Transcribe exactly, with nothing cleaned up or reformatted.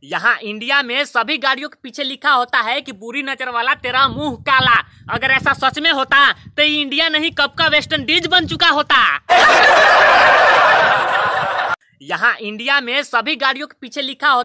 यहाँ इंडिया में सभी गाड़ियों के पीछे लिखा होता है कि बुरी नजर वाला तेरा मुंह काला। अगर ऐसा सच में होता तो ये इंडिया नहीं कब का वेस्ट इंडीज बन चुका होता। यहाँ इंडिया में सभी गाड़ियों के पीछे लिखा होता